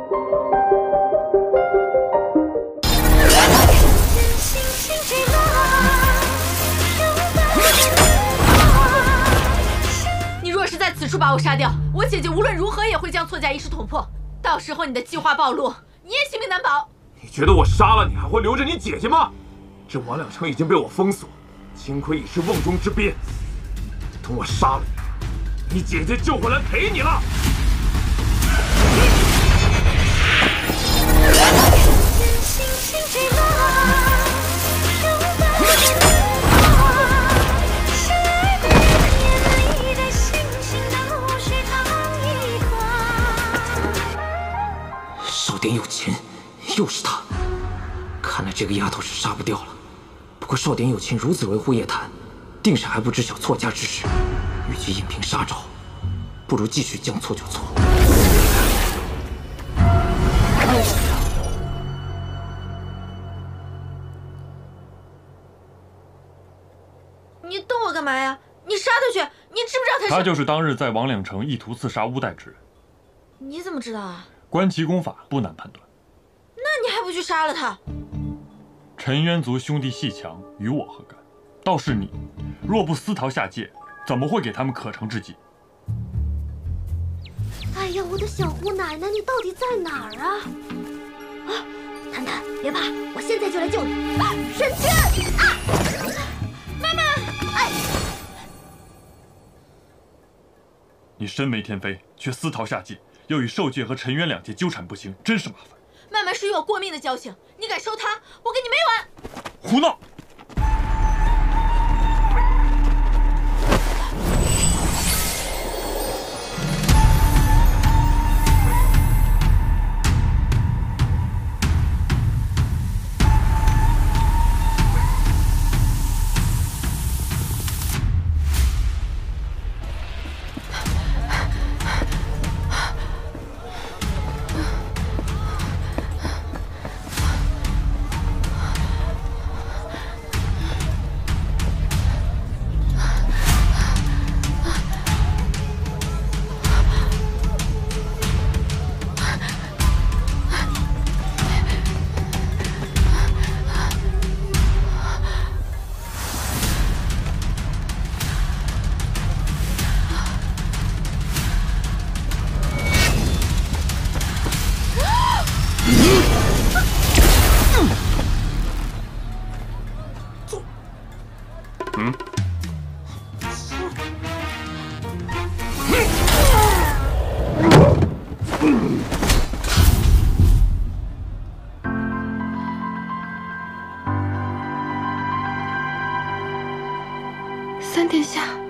你若是在此处把我杀掉，我姐姐无论如何也会将错甲一尸捅破。到时候你的计划暴露，你也性命难保。 你觉得我杀了你还会留着你姐姐吗？这王两城已经被我封锁，幸亏已是瓮中之鳖。等我杀了你，你姐姐就会来陪你了。 少典有情，又是他。看来这个丫头是杀不掉了。不过少典有情如此维护叶檀，定是还不知晓错家之事。与其引凭杀招，不如继续将错就错。 你动我干嘛呀？你杀他去！你知不知道他是？ 他就是当日在王两城意图刺杀乌代之人。 你怎么知道啊？ 观其功法，不难判断。 那你还不去杀了他？ 陈渊族兄弟阋强，与我何干？倒是你，若不私逃下界，怎么会给他们可乘之计？ 哎呀，我的小胡奶奶，你到底在哪儿啊？啊，谈谈，别怕，我现在就来救你。啊，神君！啊，妈妈！哎， 你身为天妃，却私逃下界。 又与受戒和陈渊两界纠缠不清，真是麻烦。 曼曼是与我过命的交情，你敢收他，我跟你没完！ 胡闹！ 三殿下。